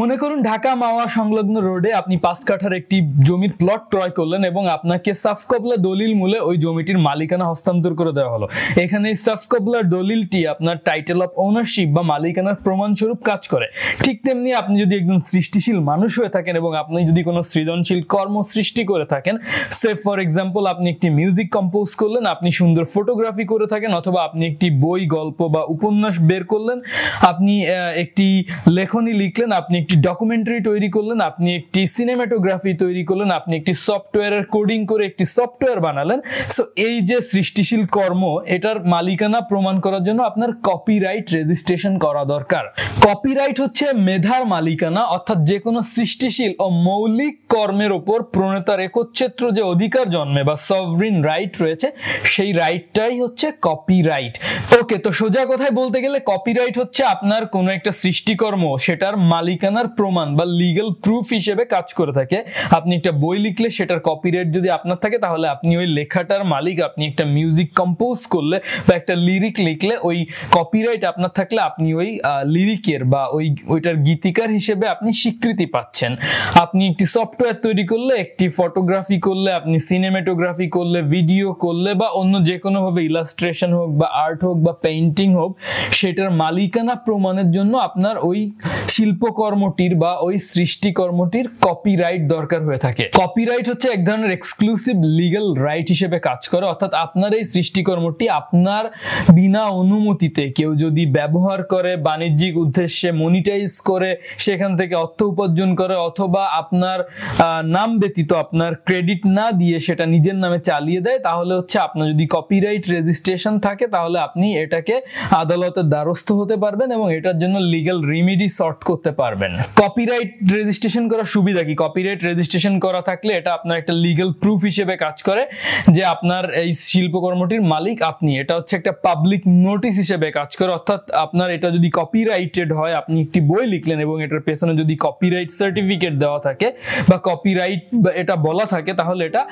মনে করুন ঢাকা মাওয়া সংলগ্ন রোডে আপনি 5 কাঠার একটি জমির প্লট ক্রয় করলেন এবং আপনাকে সাফকবলা দলিল মূলে ওই জমিটির মালিকানা হস্তান্তর করে দেওয়া হলো। এখানে এই সাফকবলার দলিলটি আপনার টাইটেল অফ ওনারশিপ বা মালিকানার প্রমাণস্বরূপ কাজ করে। ঠিক তেমনি আপনি যদি একজন সৃষ্টিশীল মানুষ হয়ে থাকেন এবং আপনি যদি কোনো সৃজনশীল কর্ম সৃষ্টি করে থাকেন, সে ফর এক্সাম্পল আপনি একটি মিউজিক কম্পোজ করলেন, আপনি সুন্দর ফটোগ্রাফি করে থাকেন, অথবা আপনি একটি বই, গল্প বা উপন্যাস বের করলেন, আপনি একটি লেখনী লিখলেন, আপনি একটি ডকুমেন্টারি তৈরি করলেন, আপনি একটি সিনেমাটোগ্রাফি তৈরি করলেন, আপনি একটি সফটওয়্যারের কোডিং করে একটি সফটওয়্যার বানালেন। সো এই যে সৃষ্টিশীল কর্ম, এটার মালিকানা প্রমাণ করার জন্য আপনার কপিরাইট রেজিস্ট্রেশন করা দরকার। কপিরাইট হচ্ছে মেধার মালিকানা, অর্থাৎ যে কোনো সৃষ্টিশীল ও মৌলিক কর্মের উপর প্রণেতার একচ্ছত্র যে অধিকার জন্মে বা সভরিন রাইট রয়েছে, সেই রাইটটাই হচ্ছে কপিরাইট। ওকে, তো সোজা কথায় বলতে গেলে কপিরাইট হচ্ছে আপনার কোনো একটা সৃষ্টিকর্ম সেটার মালিকানার প্রমাণ বা লিগ্যাল প্রুফ হিসেবে কাজ করে থাকে। আপনি একটা বই লিখলে সেটার কপিরাইট যদি আপনার থাকে, তাহলে আপনি ওই লেখাটার মালিক। আপনি একটা মিউজিক কম্পোজ করলে বা একটা লিরিক লিখলে ওই কপিরাইট আপনার থাকলে আপনি ওই লিরিকের বা ওইটার গীতিকার হিসেবে আপনি স্বীকৃতি পাচ্ছেন। আপনি একটি সফটওয়্যার তৈরি করলে, একটি ফটোগ্রাফি করলে, আপনি সিনেমাটোগ্রাফি করলে, ভিডিও করলে বা অন্য যে কোনোভাবে ইলাস্ট্রেশন হোক বা আর্ট হোক বা পেইন্টিং হোক, সেটার মালিকানা প্রমাণের জন্য আপনার ওই শিল্পকর্মটির বা ওই সৃষ্টিকর্মটির কপিরাইট দরকার হয়ে থাকে। কপিরাইট হচ্ছে এক ধরনের এক্সক্লুসিভ লিগ্যাল রাইট হিসেবে কাজ করে, অর্থাৎ আপনার এই সৃষ্টিকর্মটি আপনার বিনা অনুমতিতে কেউ যদি ব্যবহার করে, বাণিজ্যিক উদ্দেশ্যে মনিটাইজ করে, সেখান থেকে অর্থ উপার্জন করে, অথবা আপনার নাম ব্যতীত আপনার ক্রেডিট না দিয়ে সেটা নিজের নামে চালিয়ে দেয়, তাহলে হচ্ছে আপনার যদি কপিরাইট রেজিস্ট্রেশন থাকে তাহলে আপনি এটাকে আদালতের দ্বারস্থ হতে পারবেন এবং এটার জন্য লিগ্যাল রিমেডি সর্ট করতে পারবেন। কপিরাইট রেজিস্ট্রেশন করার সুবিধা কি? কপিরাইট রেজিস্ট্রেশন করা থাকলে এটা আপনার একটা লিগ্যাল প্রুফ হিসেবে কাজ করে যে আপনার এই শিল্পকর্মটির মালিক আপনি। এটা হচ্ছে একটা পাবলিক নোটিশ হিসেবে কাজ করে, অর্থাৎ আপনার এটা যদি কপিরাইটেড হয়, আপনি একটি বই লিখলেন এবং এটার পেছনে যদি কপিরাইট সার্টিফিকেট দেওয়া থাকে বা কপিরাইট এটা বলা থাকে, তাহলে এটা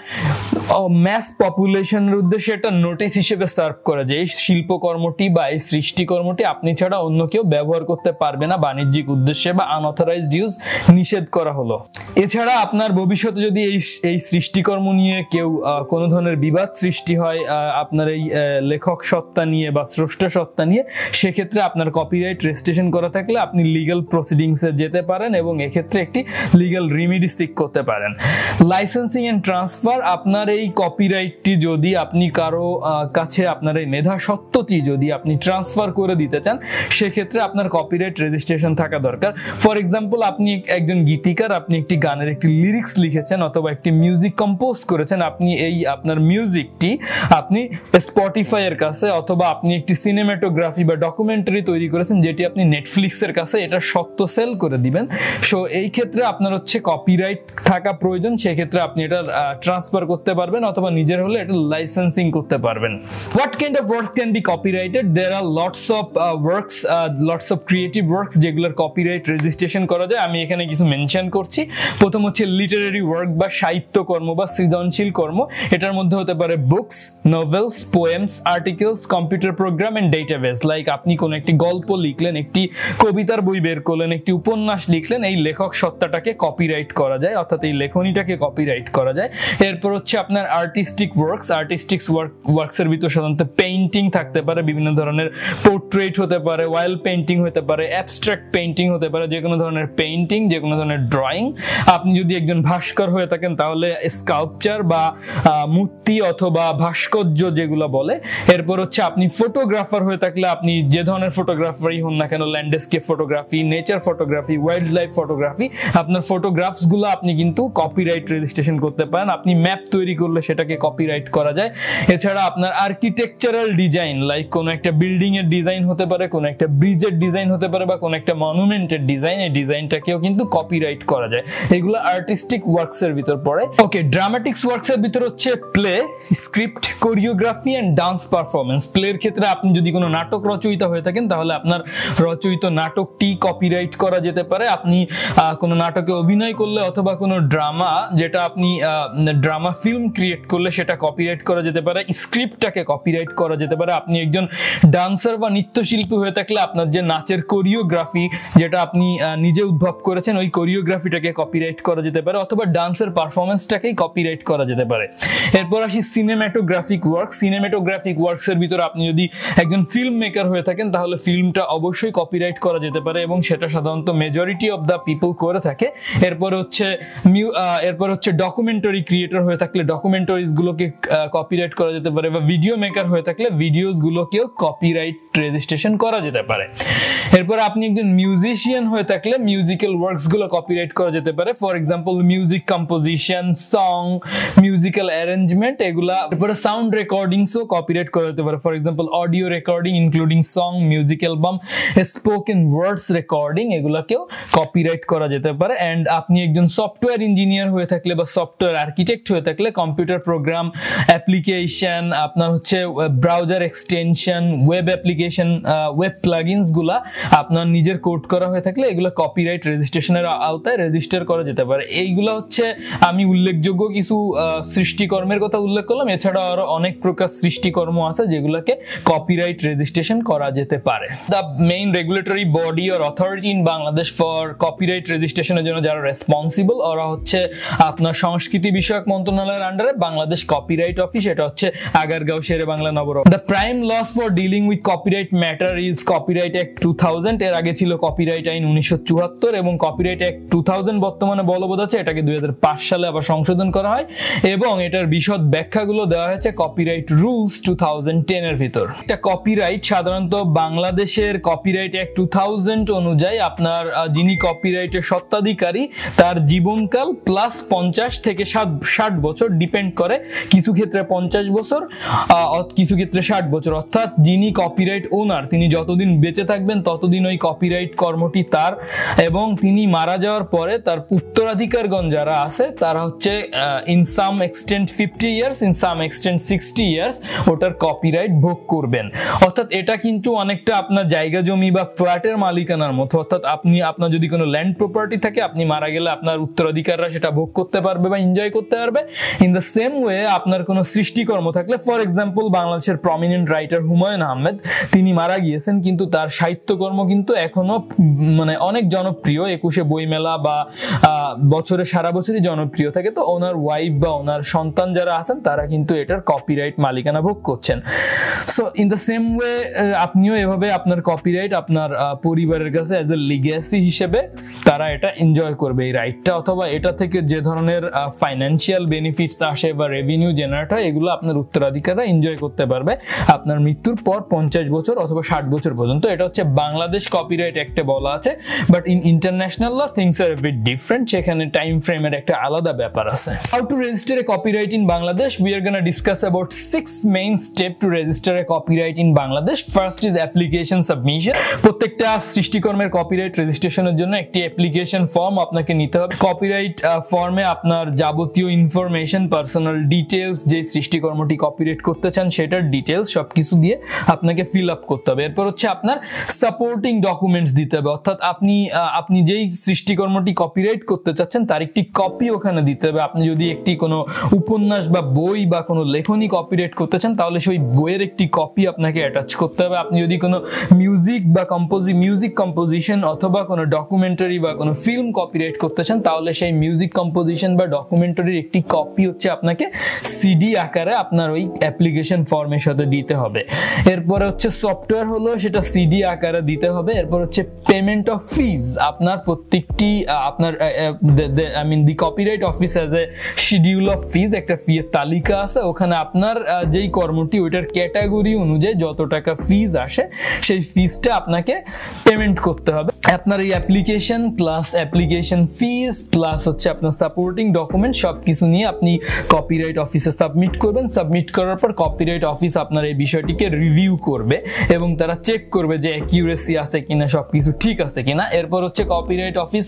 ম্যাস পপুলেশনের উদ্দেশ্যে একটা নোটিশ হিসেবে সার্ভ করে যে এই শিল্পকর্মটি বা এই সৃষ্টিকর্মটি আপনি ছাড়া অন্য কেউ ব্যবহার করতে পারবে না বাণিজ্যিক উদ্দেশ্যে, বা আনঅথরাইজড ইউজ নিষেধ করা হলো। এছাড়া আপনার ভবিষ্যতে যদি এই সৃষ্টিকর্ম নিয়ে কেউ কোনো ধরনের বিবাদ সৃষ্টি হয় আপনার এই লেখক সত্তা নিয়ে বা স্রষ্টা সত্তা নিয়ে, সেক্ষেত্রে আপনার কপিরাইট রেজিস্ট্রেশন করা থাকলে আপনি লিগ্যাল প্রসিডিংসে যেতে পারেন এবং এক্ষেত্রে একটি লিগ্যাল রিমেডি সিক করতে পারেন। লাইসেন্সিং এন্ড ট্রান্সফার, আপনার এই কপিরাইটটি যদি আপনি কারো কাছে আপনার এই মেধা সত্ত্বটি যদি আপনি ট্রান্সফার করে দিতে চান, সেক্ষেত্রে আপনার কপিরাইট রেজিস্ট্রেশন থাকা দরকার। ফর এক্সাম্পল, আপনি একজন গীতিকার, আপনি একটি গানের একটি লিরিক্স লিখেছেন অথবা একটি মিউজিক কম্পোজ করেছেন, আপনি এই আপনার মিউজিকটি আপনি স্পটিফাই এর কাছে অথবা আপনি একটি সিনেমাটোগ্রাফি বা ডকুমেন্টারি তৈরি করেছেন যেটি আপনি নেটফ্লিক্সের কাছে এটা সত্ত্ব সেল করে দিবেন। সো এই ক্ষেত্রে আপনার হচ্ছে কপিরাইট থাকা প্রয়োজন, সেক্ষেত্রে আপনি এটা ট্রান্সফার করতে পারবেন অথবা নিজের হলে এটা লাইসেন্সিং করতে পারবেন। What kind of works can be copyrighted? There are lots of works, lots of creative works যেগুলোর কপিরাইট রেজিস্ট্রেশন করা যায়। আমি এখানে কিছু মেনশন করছি। প্রথম হচ্ছে লিটারারি ওয়ার্ক বা সাহিত্যকর্ম বা সৃজনশীল কর্ম। এটার মধ্যে হতে পারে books, novels, poems, articles, computer program and database. Like আপনি কোন একটি গল্প লিখলেন, একটি কবিতার বই বের করলেন, একটি উপন্যাস লিখলেন, এই লেখক সত্তাটাকে কপিরাইট করা যায়, অর্থাৎ এই লেখনীটাকে কপিরাইট করা যায়। এরপর হচ্ছে আপনার আর্টিস্টিক ওয়ার্কস। আর্টিস্টিক ওয়ার্কসের ভিতর সাধারণত পেইন্টিং থাকতে পারে, বিভিন্ন ধরনের পোর্ট্রেট হতে পারে, ওয়াইল পেইন্টিং হতে পারে, অ্যাবস্ট্রাক্ট পেইন্টিং হতে পারে, যে কোনো ধরনের পেইন্টিং, যে কোনো ধরনের ড্রয়িং। আপনি যদি একজন ভাস্কর হয়ে থাকেন তাহলে স্কাল্পচার বা মূর্তি অথবা ভাস্কর্য যেগুলো বলে। এরপর হচ্ছে আপনি ফটোগ্রাফার হয়ে থাকলে আপনি যে ধরনের ফটোগ্রাফারই হন না কেন, landscape photography, nature photography, wildlife photography, আপনার ফটোগ্রাফস গুলো আপনি কিন্তু কপিরাইট রেজিস্ট্রেশন করতে পারেন। আপনি ম্যাপ তৈরি করলে সেটাকে কপিরাইট করা যায়। এছাড়া আপনার আর্কিটেকচারাল ডিজাইন, লাইক কোন একটা বিল্ডিং এর ডিজাইন হতে পারে, কোন একটা ব্রিজের ডিজাইন হতে পারে বা কোন একটা মনুমেন্টের ডিজাইন, এই ডিজাইনটাকেও কিন্তু কপিরাইট করা যায়। এগুলো আর্টিস্টিক ওয়ার্কস এর ভিতর পড়ে। ওকে, ড্রামাটিক্স ওয়ার্কস এর ভিতর হচ্ছে play, script, choreography and dance performance. প্লের ক্ষেত্রে আপনি যদি কোনো নাটক রচয়িতা হয়ে থাকেন তাহলে আপনার রচয়িত নাটকটি কপিরাইট করা যেতে পারে। আপনি কোনো নাটকে অভিনয় করলে অথবা কোনো ড্রামা, যেটা আপনি ড্রামা ফিল্ম ক্রিয়েট করলে সেটা কপিরাইট করা যেতে পারে। স্ক্রিপ্টটাকে কপিরাইট করা যেতে পারে। আপনি একজন ডান্সার বা নৃত্যশিল্পী হয়ে থাকলে আপনার যে নাচের কোরিওগ্রাফি, যেটা আপনি নিজে উদ্ভব করেছেন ওই কোরিওগ্রাফিটাকে কপিরাইট করা যেতে পারে, অথবা ডান্সের পারফরমেন্সটাকেই কপিরাইট করা যেতে পারে। এরপর আসি সিনেমাটোগ্রাফিক ওয়ার্ক। সিনেমাটোগ্রাফিক ওয়ার্কস এর ভিতরে আপনি যদি একজন ফিল্ম মেকার হয়ে থাকেন তাহলে ফিল্মটা অবশ্যই কপিরাইট করা যেতে পারে, এবং সেটা সাধারণত মেজরিটি অফ দ্য পিপল করে থাকে। এরপর হচ্ছে ডকুমেন্টারি ক্রিয়েটর হয়ে থাকলে ডকুমেন্টারিজ গুলোকে কপিরাইট করা যেতে পারে, বা ভিডিও মেকার হয়ে থাকলে ভিডিওস গুলোকেও কপিরাইট রেজিস্ট্রেশন করা যেতে পারে। এরপর আপনি একজন মিউজিশিয়ান হয়ে থাকলে মিউজিক্যাল ওয়ার্কস গুলো কপিরাইট করা যেতে পারে, for example music composition, song, musical arrangement এগুলা। এরপরে সাউন্ড রেকর্ডিংসও কপিরাইট করা যেতে পারে, for example audio recording including song, music album, spoken words recording এগুলাকেও কপিরাইট করা যেতে পারে। অ্যান্ড আপনি একজন সফটওয়্যার ইঞ্জিনিয়ার হয়ে থাকলে বা সফটওয়্যার আর্কিটেক্ট হয়ে থাকলে কম্পিউটার প্রোগ্রাম, অ্যাপ্লিকেশন, আপনার হচ্ছে browser extension, web application, web plugins গুলা আপনার নিজের কোড করা হয়ে থাকলে এগুলো কপিরাইট রেজিস্ট্রেশনের আওতায় রেজিস্টার করা যেতে পারে। এইগুলো হচ্ছে আমি উল্লেখযোগ্য কিছু সৃষ্টিকর্মের কথা উল্লেখ করলাম। এছাড়া আরো অনেক প্রকার সৃষ্টিকর্ম আছে যেগুলোকে কপিরাইট রেজিস্ট্রেশন করা যেতে পারে। The main regulatory body or authority in Bangladesh for copyright রেজিস্ট্রেশনের জন্য যারা রেসপন্সিবল ওরা হচ্ছে আপনার সংস্কৃতি বিষয়ক মন্ত্রণালয়ের আন্ডারে বাংলাদেশ কপিরাইট অফিস, এটা হচ্ছে আগারগাঁও শেরে বাংলা নবরম। The prime laws for dealing with copyright matter is copyright act 2000। এর আগে ছিল কপিরাইট আইন 1974, এবং কপিরাইট অ্যাক্ট 2000 বর্তমানে বলবৎ আছে। এটাকে 2005 সালে আবার সংশোধন করা হয়, এবং এটার বিশদ ব্যাখ্যাগুলো দেওয়া হয়েছে কপিরাইট রুলস 2010 এর ভিতর। এটা কপিরাইট সাধারণত বাংলাদেশের কপিরাইট অ্যাক্ট 2000 অনুযায়ী আপনার যিনি কপিরাইটের স্বত্বাধিকারী তার জীবনকাল প্লাস 50 থেকে 60 বছর, ডিপেন্ড করে, কিছু ক্ষেত্রে 50 বছর, কিছু ক্ষেত্রে 60 বছর। অর্থাৎ যিনি কপিরাইট ওনার তিনি যতদিন বেঁচে থাকবেন ততদিন ওই কপিরাইট কর্মটি তার, এবং তিনি মারা যাওয়ার পরে তার উত্তরাধিকারগণ যারা আছে তারা হচ্ছে in some extent 50 years, in some extent 60 years ওটার কপিরাইট ভোগ করবেন। অর্থাৎ এটা কিন্তু অনেকটা আপনার জায়গা জমি বা ফ্ল্যাটের মালিকানার মতো। অর্থাৎ আপনার যদি কোনো ল্যান্ড প্রপার্টি থাকে, আপনি মারা গেলে আপনার উত্তরাধিকাররা সেটা ভোগ করতে পারবে বা এনজয় করতে পারবে। ইন দ্য সেম ওয়ে আপনার কোনো সৃষ্টিকর্ম থাকলে, ফর এক্সাম্পল বাংলাদেশের প্রমিনেন্ট রাইটার হুমায়ুন আহমেদ, তিনি মারা গিয়েছেন কিন্তু তার সাহিত্যকর্ম কিন্তু এখনো মানে অনেক জনপ্রিয়, 21শে বইমেলা বা বছরে সারা বছরই জনপ্রিয় থাকে। তো ওনার ওয়াইফ বা ওনার সন্তান যারা আছেন তারা কিন্তু এটার কপিরাইট মালিকানা ভোগ করছেন। So in the same way আপনিও এভাবে আপনার কপিরাইট আপনার পরিবারের কাছে অ্যাজ এ লিগ্যাসি হিসেবে তারা এটা এনজয় করবে এই রাইটটা, অথবা এটা থেকে যে ধরনের ফাইন্যান্সিয়াল বেনিফিটস আসে বা রেভিনিউ জেনারেট হয় এগুলো আপনার উত্তরাধিকাররা এনজয় করতে পারবে আপনার মৃত্যুর পর 50 বছর অথবা 60 বছর পর্যন্ত। এটা হচ্ছে বাংলাদেশ কপিরাইট অ্যাক্টে বলা আছে, but in international law things are bit different, সেখানে টাইম ফ্রেমের একটা আলাদা ব্যাপার আছে। How to register a copyright in Bangladesh? We are gonna discuss about 6 main step to register a copyright in Bangladesh. First is application submission. প্রত্যেকটা সৃষ্টিকর্মের copyright রেজিস্ট্রেশনের জন্য একটি অ্যাপ্লিকেশন ফর্ম আপনাকে নিতে হবে। কপিরাইট ফর্মে আপনার যাবতীয় ইনফরমেশন, পার্সোনাল ডিটেলস, যে সৃষ্টিকর্মটি কপিরাইট করতে চান সেটার ডিটেলস সবকিছু দিয়ে আপনাকে ফিল আপ করতে হবে। এরপর হচ্ছে আপনার সাপোর্টিং ডকুমেন্টস দিতে হবে, অর্থাৎ আপনি যেই সৃষ্টিকর্মটি কপিরাইট করতে চাচ্ছেন তার একটি কপি ওখানে দিতে হবে। আপনি যদি একটি কোনো উপন্যাস বা বই বা কোনো লেখনী কপিরাইট করতে চান তাহলে সেই বইয়ের একটি কপি আপনাকে অ্যাটাচ করতে হবে। আপনি যদি কোনো মিউজিক বা মিউজিক কম্পোজিশন অথবা কোনো ডকুমেন্টারি বা কোনো ফিল্ম কপিরাইট করতে চান তাহলে সেই মিউজিক কম্পোজিশন বা ডকুমেন্টারির একটি কপি হচ্ছে আপনাকে সিডি আকারে আপনার ওই অ্যাপ্লিকেশন ফর্মের সাথে দিতে হবে। এরপরে হচ্ছে সফটওয়্যার হলো সেটা সিডি আকারে দিতে হবে। এরপর হচ্ছে পেমেন্ট অফ ফিজ। আপনার প্রত্যেকটি আপনার the copyright office has a schedule of fees, একটা ফি এর তালিকা আছে, ওখানে আপনার যেই কর্মটি ওইটার ক্যাটাগরি অনুযায়ী যত টাকা ফিজ আসে সেই ফিজটা আপনাকে পেমেন্ট করতে হবে। আপনার এই application plus application fees plus হচ্ছে আপনার সাপোর্টিং ডকুমেন্ট সবকিছু নিয়ে আপনি কপিরাইট অফিসে সাবমিট করবেন। সাবমিট করার পর কপিরাইট অফিস আপনার এই বিষয়টিকে রিভিউ করবে এবং তারা চেক করবে যে অ্যাকিউরেসি আছে কিনা, সবকিছু ঠিক আছে কিনা। এরপর হচ্ছে কপিরাইট অফিস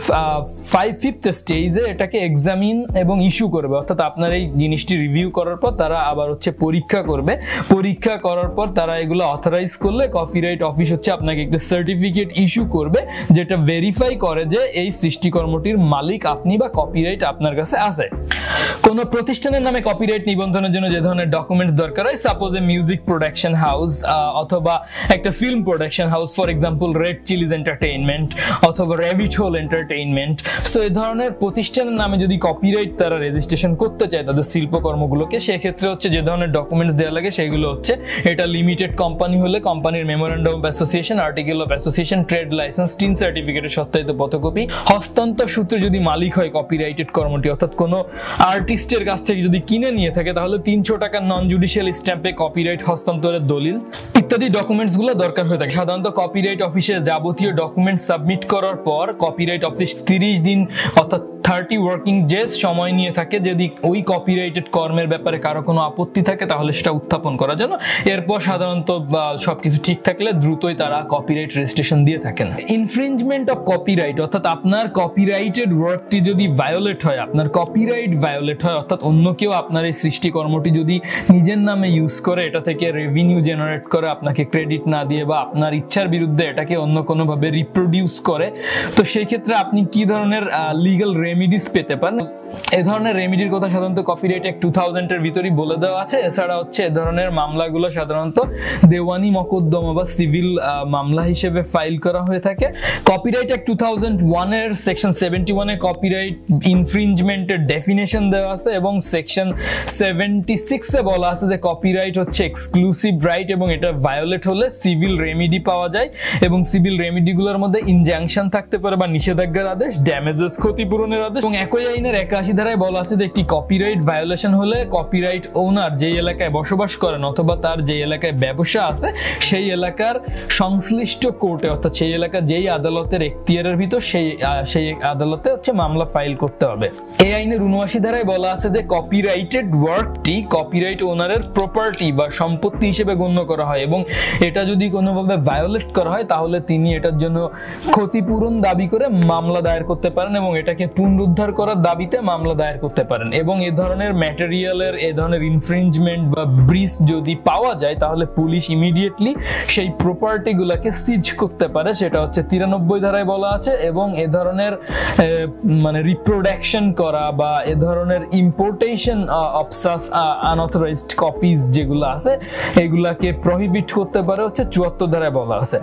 5th স্টেজে এটাকে এক্সামিন এবং ইস্যু করবে, অর্থাৎ আপনার এই জিনিসটি রিভিউ করার পর তারা আবার হচ্ছে পরীক্ষা করবে। পরীক্ষা করার পর তারা এগুলো অথরাইজ করলে কপিরাইট অফিস হচ্ছে আপনাকে একটা সার্টিফিকেট ইস্যু করবে যেটা ভেরিফাই করে যে এই সৃষ্টিকর্মটির মালিক আপনি বা কপিরাইট আপনার কাছে আছে। কোন প্রতিষ্ঠানের নামে কপিরাইট নিবন্ধনের জন্য যে ধরনের ডকুমেন্টস দরকার হয়, suppose a music production house অথবা একটা film production house, for example Red Chillies Entertainment Entertainment অথবা র্যাবিট হোল এন্টারটেইনমেন্ট। সো এই ধরনের প্রতিষ্ঠানের নামে যদি কপিরাইট তারা রেজিস্ট্রেশন করতে চায় তাদের শিল্পকর্মগুলোকে, সেক্ষেত্রে হচ্ছে যে ধরনের ডকুমেন্টস দেওয়া লাগে সেগুলো হচ্ছে এটা লিমিটেড কোম্পানি হলে কোম্পানির memorandum of association, article of association, trade licence, TIN সার্টিফিকেটের সত্যায়িত ফটোকপি, হস্তান্তর সূত্রে যদি মালিক হয় কপিরাইটেড কর্মটি অর্থাৎ কোনো আর্টিস্টের কাছ থেকে যদি কিনে নিয়ে থাকে তাহলে 300 টাকার নন জুডিশিয়াল স্ট্যাম্পে কপিরাইট হস্তান্তরের দলিল ইত্যাদি ডকুমেন্টসগুলো দরকার হয়ে থাকে। সাধারণত কপিরাইট অফিসে যাবতীয় ডকুমেন্ট সাবমিট করার পর কপিরাইট অফিস 30 দিন অর্থাৎ 30 ওয়ার্কিং ডেজ সময় নিয়ে থাকে। যদি ওই কপিরাইটেড কর্মের ব্যাপারে কারো কোনো আপত্তি থাকে তাহলে সেটা উত্থাপন করার জন্য। এরপর সাধারণত সবকিছু ঠিক থাকলে দ্রুতই তারা কপিরাইট রেজিস্ট্রেশন দিয়ে থাকেন। ইনফ্রিঞ্জমেন্ট অফ কপিরাইট অর্থাৎ আপনার কপিরাইটেড ওয়ার্কটি যদি ভায়োলেট হয়, আপনার কপিরাইট ভায়োলেট হয় অর্থাৎ অন্য কেউ আপনার এই সৃষ্টিকর্মটি যদি নিজের নামে ইউজ করে, এটা থেকে রেভিনিউ জেনারেট করে আপনাকে ক্রেডিট না দিয়ে বা আপনার ইচ্ছার বিরুদ্ধে এটাকে অন্য কোনোভাবে রিপ্রোডিউস করে, তো সেই ক্ষেত্রে আপনি কি ধরনের লিগ্যাল রেমিডিস পেতে পারেন। এ ধরনের রেমিডির কথা সাধারণত কপিরাইট অ্যাক্ট 2000 এর ভিতরেই বলে দেওয়া আছে। এছাড়া হচ্ছে এ ধরনের মামলাগুলো সাধারণত দেওয়ানি মকদ্দমা বা সিভিল মামলা হিসেবে ফাইল করা হয়ে থাকে। কপিরাইট অ্যাক্ট 2001 এর সেকশন 71 এ কপিরাইট ইনফ্রিঞ্জমেন্টের ডেফিনেশন দেওয়া আছে এবং সেকশন 76 এ বলা আছে যে কপিরাইট হচ্ছে এক্সক্লুসিভ রাইট এবং এটা ভায়োলেট হলে সিভিল রেমিডি পাওয়া যায় এবং সিভিল রেমিডিগুলোর মধ্যে ইনজাংশন থাকতে পারে বা নিষেধাজ্ঞার আদেশ, ড্যামেজেস ক্ষতিপূরণের আদেশ। এবং একই আইনের 81 ধারায় বলা আছে যে একটি কপিরাইট ভায়োলেশন হলে কপিরাইট ওনার যেই এলাকায় বসবাস করেন অথবা তার যে এলাকায় ব্যবসা আছে সেই এলাকার সংশ্লিষ্ট কোর্টে অর্থাৎ সেই এলাকার যেই আদালতের এখতিয়ারের ভিতর সেই আদালতে হচ্ছে মামলা ফাইল করতে হবে। এই আইনের 79 ধারায় বলা আছে যে কপিরাইটেড ওয়ার্কটি কপিরাইট ওনারের প্রপার্টি বা সম্পত্তি হিসেবে গণ্য করা হয় এবং এটা যদি কোনোভাবে ভায়োলেট করা হয় তাহলে তিনি এটার জন্য ক্ষতিপূরণ দাবি করে মামলা দায়ের করতে পারেন এবং এটাকে পুনরুদ্ধার করার দাবিতে মামলা দায়ের করতে পারেন। এবং এ ধরনের ম্যাটেরিয়ালের এ ধরনের ইনফ্রিঞ্জমেন্ট বা ব্রিচ যদি পাওয়া যায় তাহলে পুলিশ ইমিডিয়েটলি সেই প্রপার্টিগুলোকে সিজ করতে পারে, সেটা হচ্ছে 93 ধারায় বলা আছে। এবং এ ধরনের মানে রিপ্রোডাকশন করা বা এ ধরনের importation of such unauthorised copies যেগুলো আছে এগুলাকে প্রহিবিট করতে পারে হচ্ছে 74 ধারায় বলা আছে।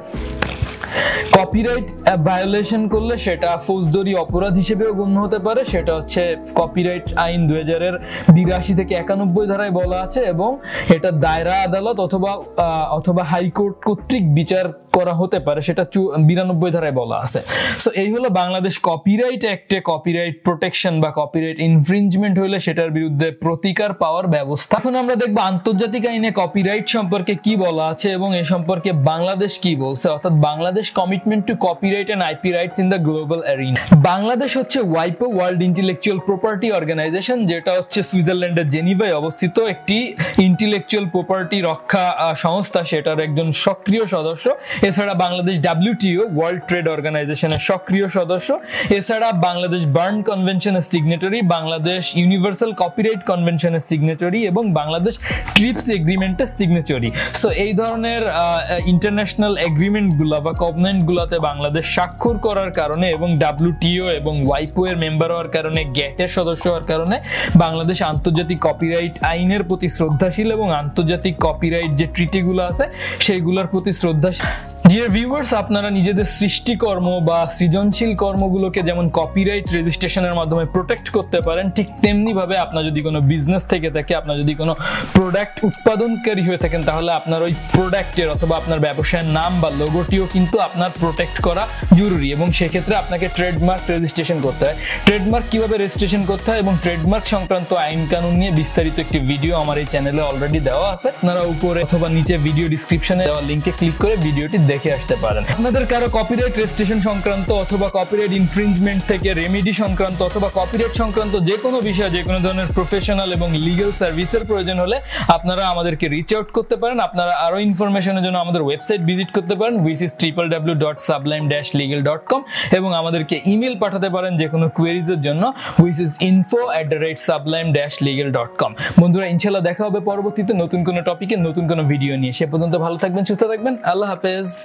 কপিরাইট ভায়োলেশন করলে সেটা ফৌজদারি অপরাধ হিসেবেও গণ্য হতে পারে, সেটা হচ্ছে কপিরাইট আইন 2082 থেকে 91 ধারায় বলা আছে এবং এটা দায়রা আদালত অথবা হাইকোর্ট কর্তৃক বিচার করা হতে পারে, সেটা 92 ধারায় বলা আছে। সো এই হলো বাংলাদেশ কপিরাইট অ্যাক্টে কপিরাইট প্রোটেকশন বা কপিরাইট ইনফ্রিঞ্জমেন্ট হলে সেটার বিরুদ্ধে প্রতিকার পাওয়ার ব্যবস্থা। এখন আমরা দেখব আন্তর্জাতিক আইনে কপিরাইট সম্পর্কে কি বলা আছে এবং এ সম্পর্কে বাংলাদেশ কি বলছে, অর্থাৎ Bangladesh commitment to copyright and IP rights in the global arena. Bangladesh হচ্ছে ওয়াইপো ওয়ার্ল্ড ইন্টেলেকচুয়াল প্রপার্টি অর্গানাইজেশন, যেটা হচ্ছে সুইজারল্যান্ডের জেনিভায় অবস্থিত একটি ইন্টেলেকচুয়াল প্রপার্টি রক্ষা সংস্থা, সেটার একজন সক্রিয় সদস্য। এছাড়া বাংলাদেশ WTO ওয়ার্ল্ড ট্রেড অর্গানাইজেশনের সক্রিয় সদস্য। এছাড়া বাংলাদেশ বার্ন কনভেনশনের সিগনেটরি, বাংলাদেশ ইউনিভার্সাল কপিরাইট কনভেনশনের সিগনেটরি এবং বাংলাদেশ ট্রিপস এগ্রিমেন্টের সিগনেটরি। সো এই ধরনের ইন্টারন্যাশনাল এগ্রিমেন্টগুলো বা কভেনেন্টগুলোতে বাংলাদেশ স্বাক্ষর করার কারণে এবং WTO এবং ওয়াইপো এর মেম্বার হওয়ার কারণে, গ্যাটের সদস্য হওয়ার কারণে বাংলাদেশ আন্তর্জাতিক কপিরাইট আইনের প্রতি শ্রদ্ধাশীল এবং আন্তর্জাতিক কপিরাইট যে ট্রিটিগুলো আছে সেইগুলোর প্রতি শ্রদ্ধাশীল। ডিয়ার ভিউয়ার্স, আপনারা নিজেদের সৃষ্টিকর্ম বা সৃজনশীল কর্মগুলোকে যেমন কপিরাইট রেজিস্ট্রেশনের মাধ্যমে প্রোটেক্ট করতে পারেন, ঠিক তেমনি ভাবে আপনার যদি কোনো বিজনেস থেকে থাকে, আপনার যদি কোনো প্রোডাক্ট উৎপাদনকারী হয়ে থাকেন তাহলে আপনার ওই প্রোডাক্টের অথবা আপনার ব্যবসায়ের নাম বা লোগোটিও কিন্তু আপনার প্রোটেক্ট করা জরুরি এবং সেক্ষেত্রে আপনাকে ট্রেডমার্ক রেজিস্ট্রেশন করতে হয়। ট্রেডমার্ক কিভাবে রেজিস্ট্রেশন করতে হয় এবং ট্রেডমার্ক সংক্রান্ত আইন কানুন নিয়ে বিস্তারিত একটি ভিডিও আমার এই চ্যানেলে অলরেডি দেওয়া আছে। আপনারা উপরে অথবা নিচে ভিডিও ডিসক্রিপশনে দেওয়া লিঙ্কে ক্লিক করে ভিডিওটি দেখে আসতে পারেন। আপনাদের কারো কপিরাইট রেজিস্ট্রেশন সংক্রান্ত অথবা কপিরাইট ইনফ্রিঞ্জমেন্ট থেকে রেমেডি সংক্রান্ত অথবা কপিরাইট সংক্রান্ত যে কোনো বিষয়ে যে কোনো ধরনের প্রফেশনাল এবং লিগ্যাল সার্ভিসের প্রয়োজন হলে আপনারা আমাদেরকে রিচ আউট করতে পারেন। আপনারা আরো ইনফরমেশনের জন্য আমাদের ওয়েবসাইট ভিজিট করতে পারেন www.sublime-legal.com এবং আমাদেরকে ইমেল পাঠাতে পারেন যে কোনো কোয়েরিজের জন্য info@sublime-legal.com। বন্ধুরা, ইনশাআল্লাহ দেখা হবে পরবর্তীতে নতুন কোনো টপিকে নতুন কোনো ভিডিও নিয়ে। সে পর্যন্ত ভালো থাকবেন, সুস্থ থাকবেন। আল্লাহ হাফেজ।